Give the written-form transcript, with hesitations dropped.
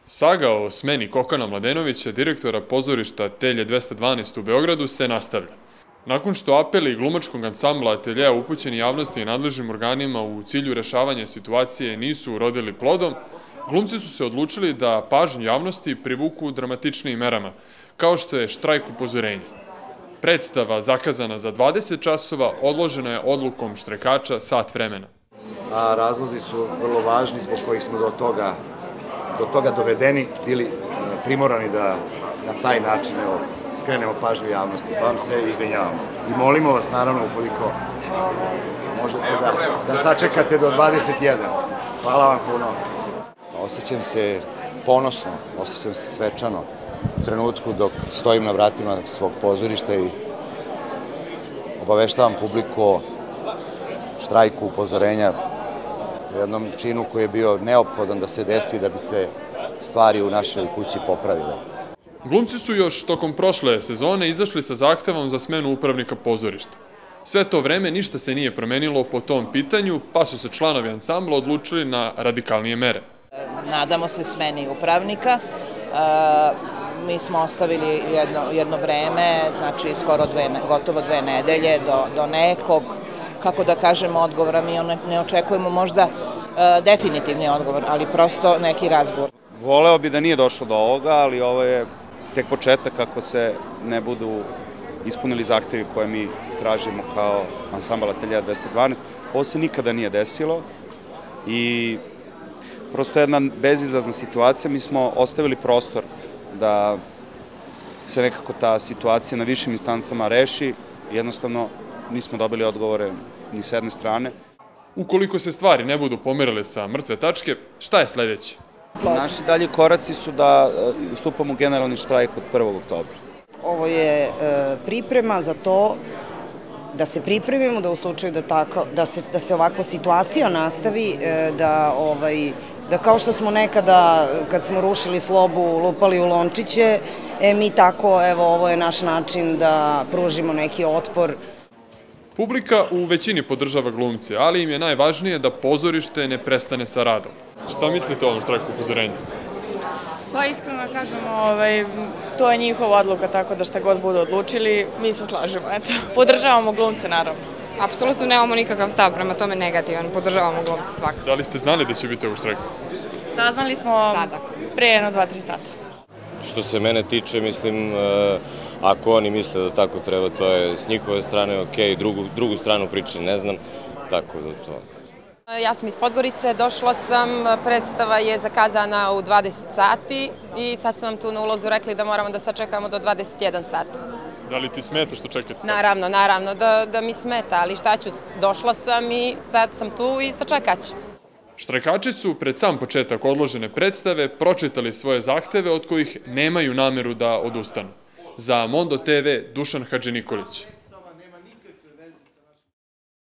Saga o smeni Kokana Mladenovića, direktora pozorišta Atelje 212 u Beogradu, se nastavlja. Nakon što apeli glumačkog ansambla Ateljea upućeni javnosti i nadležnim organima u cilju rešavanja situacije nisu urodili plodom, glumci su se odlučili da pažnju javnosti privuku dramatičnijim merama, kao što je štrajk upozorenja. Predstava, zakazana za 20 časova, odložena je odlukom štrajkača sat vremena. Razlozi su vrlo važni zbog kojih smo do toga dovedeni, bili primorani da na taj način skrenemo pažnju javnosti, pa vam se izvinjavamo. I molimo vas, naravno, ukoliko možete da sačekate do 21. Hvala vam puno. Osjećam se ponosno, osjećam se svečano u trenutku dok stojim na vratima svog pozorišta i obaveštavam publiku o štrajku upozorenja, u jednom činu koji je bio neophodan da se desi da bi se stvari u našoj kući popravile. Glumci su još tokom prošle sezone izašli sa zahtevom za smenu upravnika pozorišta. Sve to vreme ništa se nije promenilo po tom pitanju, pa su se članovi ansambla odlučili na radikalnije mere. Nadamo se smeni upravnika. Mi smo ostavili jedno vreme, znači skoro gotovo 2 nedelje do nekog, kako da kažemo, odgovora. Mi ne očekujemo možda definitivni odgovor, ali prosto neki razgovor. Voleo bi da nije došlo do ovoga, ali ovo je tek početak ako se ne budu ispunili zahtevi koje mi tražimo kao ansambal Ateljea 212. Ovo se nikada nije desilo i prosto jedna bezizlazna situacija. Mi smo ostavili prostor da se nekako ta situacija na višim instancama reši. Jednostavno nismo dobili odgovore ni s jedne strane. Ukoliko se stvari ne budu pomerale sa mrtve tačke, šta je sledeće? Naši dalji koraci su da ustupamo u generalni štrajk od 1. oktobra. Ovo je priprema za to da se pripremimo da u slučaju da se ovakva situacija nastavi, da kao što smo nekada kad smo rušili Slobu lupali u lončiće, mi tako, evo, ovo je naš način da pružimo neki otpor. Publika u većini podržava glumce, ali im je najvažnije da pozorište ne prestane sa radom. Šta mislite o ovom štrajku upozorenja? Pa iskreno kažemo, to je njihova odluka, tako da šta god budu odlučili, mi se slažemo, eto. Podržavamo glumce, naravno. Apsolutno nemamo nikakav stav prema tome negativan, podržavamo glumce svakako. Da li ste znali da će biti ovog štrajka? Saznali smo pre jedno 2-3 sata. Što se mene tiče, mislim, ako oni misle da tako treba, to je s njihove strane okej, drugu stranu priče ne znam, tako da to... Ja sam iz Podgorice, došla sam, predstava je zakazana u 20 sati i sad su nam tu na ulazu rekli da moramo da sačekamo do 21 sat. Da li ti smeta što čekate? Naravno da mi smeta, ali šta ću, došla sam i sad sam tu i sačekat ću. Štrajkači su pred sam početak odložene predstave pročitali svoje zahteve od kojih nemaju nameru da odustanu. Za Mondo TV, Dušan Hadžinikolić.